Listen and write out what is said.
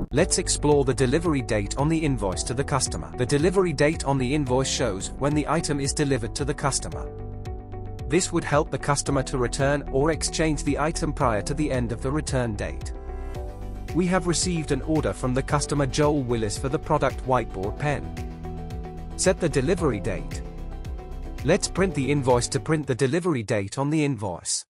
Let's explore the delivery date on the invoice to the customer. The delivery date on the invoice shows when the item is delivered to the customer. This would help the customer to return or exchange the item prior to the end of the return date. We have received an order from the customer Joel Willis for the product whiteboard pen. Set the delivery date. Let's print the invoice to print the delivery date on the invoice.